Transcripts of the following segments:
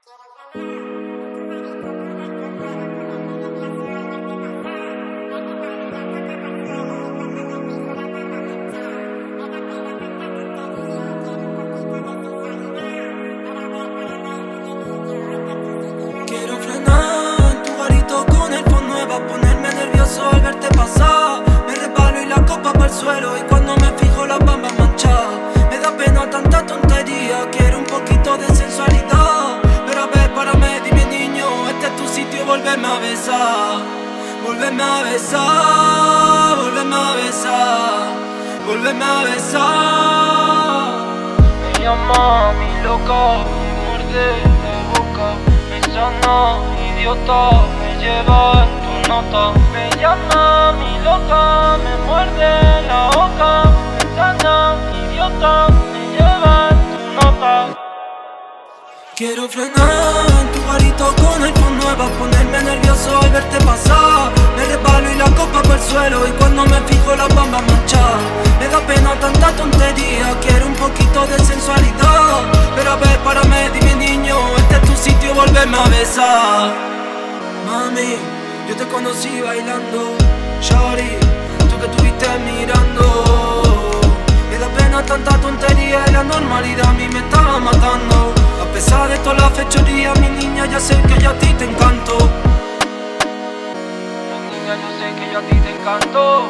Quiero frenar en tu garito con el phone nueva, ponerme nervioso al verte pasar. Me resbalo y la copa para el suelo, y cuando me fijo las bambas manchadas. Me da pena tanta tontería, quiero un poquito de sensualidad. Pero a ver, párame, dime niño, este es tu sitio, vuélveme a besar. Vuélveme a besar, vuélveme a besar, vuélveme a besar. Me llama mi loca, me muerde la boca, me sana, idiota, me lleva en tu nota. Me llama mi loca, me muerde la boca, me sana, idiota, me lleva en tu nota. Quiero frenar en tu garito con el phone nueva, ponerme nervioso al verte pasar. Me resbalo y la copa por el suelo, y cuando me fijo las bambas manchadas. Me da pena tanta tontería, quiero un poquito de sensualidad. Pero a ver, párame, dime niño, este es tu sitio, vuélveme a besar. Mami, yo te conocí bailando, shawty, tú que estuviste mirando. Me da pena tanta tontería y la normalidad a mí me estaba matando. A pesar de toda la fechoría, mi niña, ya sé que yo a ti te encanto. Mi niña, yo sé que yo a ti te encanto.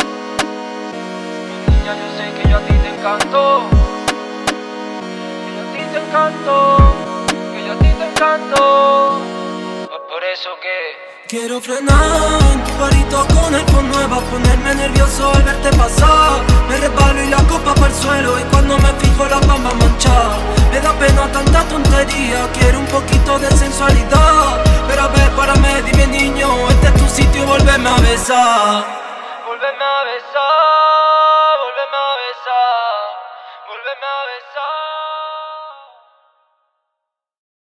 Mi niña, yo sé que yo a ti te encanto. Que yo a ti te encanto. Que yo a ti te encanto. Por eso que quiero frenar en tu garito con el phone nueva, ponerme nervioso al verte pasar. Me resbalo y la copa para el suelo, y cuando me fijo las bambas manchadas. Me da pena tanta tontería, quiero un poquito de sensualidad. Pero a ver, párame, dime niño, este es tu sitio, vuélveme a besar. vuélveme a besar, vuélveme a besar, vuélveme a besar.